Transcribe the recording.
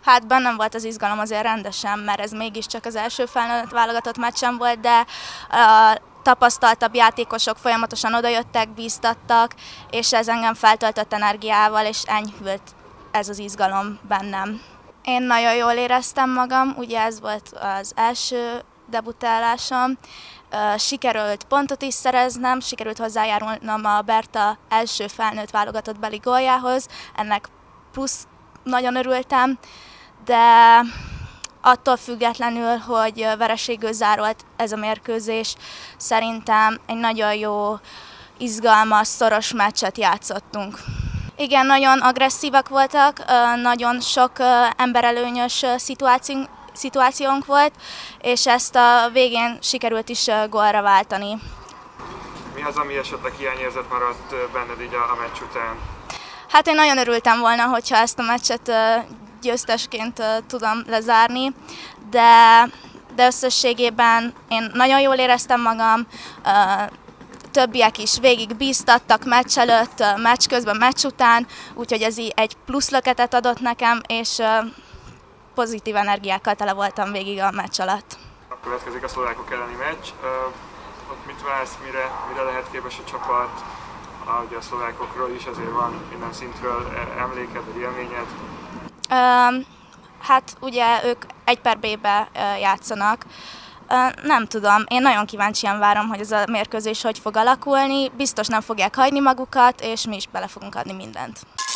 Hát bennem volt az izgalom azért rendesen, mert ez mégiscsak az első felnőtt válogatott meccsem volt, de tapasztaltabb játékosok folyamatosan odajöttek, bíztattak, és ez engem feltöltött energiával, és enyhült ez az izgalom bennem. Én nagyon jól éreztem magam, ugye ez volt az első debutálásom. Sikerült pontot is szereznem, sikerült hozzájárulnom a Berta első felnőtt válogatott beli góljához, ennek plusz nagyon örültem, de attól függetlenül, hogy vereséggől zárult ez a mérkőzés, szerintem egy nagyon jó, izgalmas, szoros meccset játszottunk. Igen, nagyon agresszívak voltak, nagyon sok emberelőnyös szituációnk volt, és ezt a végén sikerült is gólra váltani. Mi az, ami esetleg hiányérzet maradt benned így a meccs után? Hát én nagyon örültem volna, hogyha ezt a meccset győztesként tudom lezárni, de összességében én nagyon jól éreztem magam, többiek is végig bíztattak meccs előtt, meccs közben, meccs után, úgyhogy ez egy plusz löketet adott nekem, és pozitív energiákkal tele voltam végig a meccs alatt. Következik a szlovákok elleni meccs. Ott mit vársz, mire lehet képes a csapat? Ugye a szlovákokról is azért van minden szintről emléked, vagy élményed. Hát ugye ők 1/B-be játszanak. Nem tudom, én nagyon kíváncsian várom, hogy ez a mérkőzés hogy fog alakulni. Biztos nem fogják hagyni magukat, és mi is bele fogunk adni mindent.